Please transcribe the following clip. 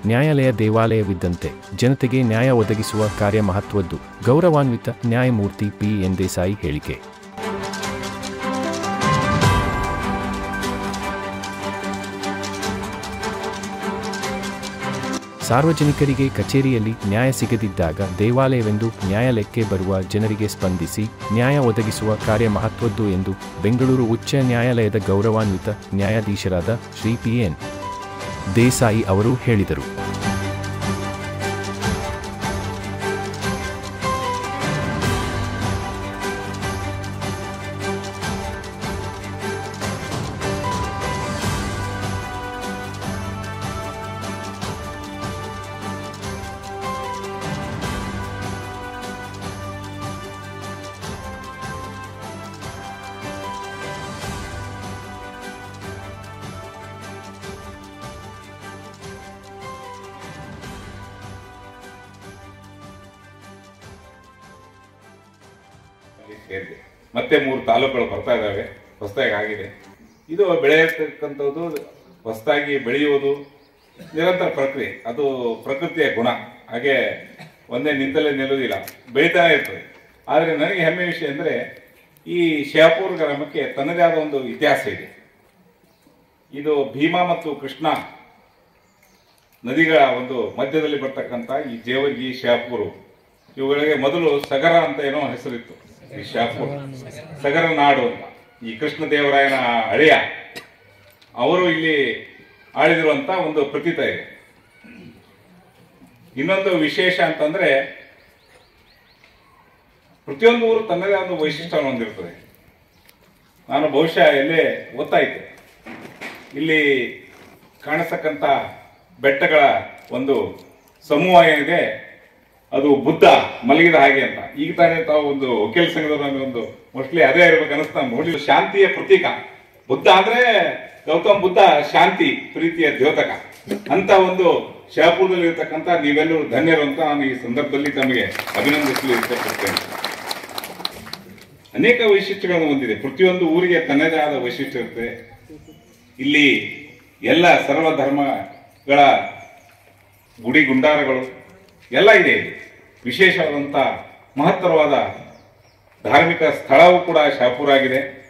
ನ್ಯಾಯಾಲಯ ದೇವಾಲಯವಿದ್ದಂತೆ ಜನತೆಗೆ ನ್ಯಾಯ ಒದಗಿಸುವ ಕಾರ್ಯ ಮಹತ್ವದ್ದು. ಗೌರವಾನ್ವಿತ ನ್ಯಾಯಮೂರ್ತಿ ಪಿ.ಎನ್. ದೇಸಾಯಿ ಹೇಳಿಕೆ. ಸಾರ್ವಜನಿಕರಿಗೆ ಕಚೇರಿಯಲ್ಲಿ ನ್ಯಾಯ ಸಿಗದಿದ್ದಾಗ ದೇವಾಲಯವೆಂದು ನ್ಯಾಯಾಲಯಕ್ಕೆ ಬರುವ ಜನರಿಗೆ ಸ್ಪಂದಿಸಿ ನ್ಯಾಯ ಒದಗಿಸುವ ಕಾರ್ಯ ಮಹತ್ವದ್ದು ಎಂದು ಬೆಂಗಳೂರು ಉಚ್ಚ ನ್ಯಾಯಾಲಯದ ಗೌರವಾನ್ವಿತ ನ್ಯಾಯಾಧೀಶರಾದ ಶ್ರೀ ಪಿ.ಎನ್. ದೇಸಾಯಿ ಅವರು ಹೇಳಿದರು. ಸೇರಿದೆ. ಮತ್ತೆ 3 ತಾಲೂಕುಗಳು ಬರ್ತಾ ಇದ್ದಾವೆ, ಹೊಸದಾಗಿ ಆಗಿದೆ. ಇದು ಬೆಳೆಯತಕ್ಕಂಥದ್ದು, ಹೊಸದಾಗಿ ಬೆಳೆಯುವುದು ನಿರಂತರ ಪ್ರಕ್ರಿಯೆ. ಅದು ಪ್ರಕೃತಿಯ ಗುಣ. ಹಾಗೆ ಒಂದೇ ನಿಂತಲೇ ನಿಲ್ಲುವುದಿಲ್ಲ, ಬೆಳೀತಾನೆ ಇರ್ತದೆ. ಆದರೆ ನನಗೆ ಹೆಮ್ಮೆ ವಿಷಯ ಅಂದರೆ ಈ ಶಹಾಪುರ ಗ್ರಾಮಕ್ಕೆ ತನ್ನದೇ ಆದ ಒಂದು ಇತಿಹಾಸ ಇದೆ. ಇದು ಭೀಮಾ ಮತ್ತು ಕೃಷ್ಣ ನದಿಗಳ ಒಂದು ಮಧ್ಯದಲ್ಲಿ ಬರ್ತಕ್ಕಂಥ ಈ ಜೇವರ್ಗಿ, ಶಹಾಪುರ ಇವುಗಳಿಗೆ ಮೊದಲು ಸಗರ ಅಂತ ಏನೋ ಹೆಸರಿತ್ತು. ಈ ಶಹಾಪುರ ಸಗರ ನಾಡು ಅಂತ. ಈ ಕೃಷ್ಣ ದೇವರಾಯನ ಹಳೆಯ ಅವರು ಇಲ್ಲಿ ಆಳಿದಿರುವಂತ ಒಂದು ಪ್ರತೀತ ಇದೆ. ಇನ್ನೊಂದು ವಿಶೇಷ ಅಂತಂದ್ರೆ ಪ್ರತಿಯೊಂದು ಊರು ತನ್ನದೇ ಒಂದು ವೈಶಿಷ್ಟ್ಯವನ್ನು ಹೊಂದಿರ್ತದೆ. ನಾನು ಬಹುಶಃ ಎಲ್ಲೇ ಓದ್ತಾ ಇದ್ದೆ, ಇಲ್ಲಿ ಕಾಣಿಸ್ತಕ್ಕಂಥ ಬೆಟ್ಟಗಳ ಒಂದು ಸಮೂಹ ಏನಿದೆ ಅದು ಬುದ್ಧ ಮಲಗಿದ ಹಾಗೆ ಅಂತ. ಈಗ ತಾನೇ ತಾವು ಒಂದು ವಕೀಲ ಸಂಘದವರ ಒಂದು ಮೋಸ್ಟ್ಲಿ ಅದೇ ಇರಬೇಕು ಅನಿಸ್ತಾ ನೋಡಿ. ಶಾಂತಿಯ ಪ್ರತೀಕ ಬುದ್ಧ ಅಂದ್ರೆ ಗೌತಮ್ ಬುದ್ಧ ಶಾಂತಿ ಪ್ರೀತಿಯ ದ್ಯೋತಕ ಅಂತ ಒಂದು ಶಹಾಪುರದಲ್ಲಿ ಇರತಕ್ಕಂಥ ನೀವೆಲ್ಲರೂ ಧನ್ಯರು ಅಂತ ನಾನು ಈ ಸಂದರ್ಭದಲ್ಲಿ ತಮಗೆ ಅಭಿನಂದಿಸಲು ಇಷ್ಟಪಡ್ತೇನೆ. ಅನೇಕ ವೈಶಿಷ್ಟ್ಯಗಳನ್ನು ಹೊಂದಿದೆ. ಪ್ರತಿಯೊಂದು ಊರಿಗೆ ತನ್ನದೇ ಆದ ವೈಶಿಷ್ಟ್ಯ ಇರುತ್ತೆ. ಇಲ್ಲಿ ಎಲ್ಲ ಸರ್ವ ಧರ್ಮಗಳ ಗುಡಿ ಗುಂಡಾರಗಳು ಎಲ್ಲ ಇದೆ. ವಿಶೇಷವಾದಂಥ ಮಹತ್ತರವಾದ ಧಾರ್ಮಿಕ ಸ್ಥಳವೂ ಕೂಡ ಶಹಾಪುರ ಆಗಿದೆ.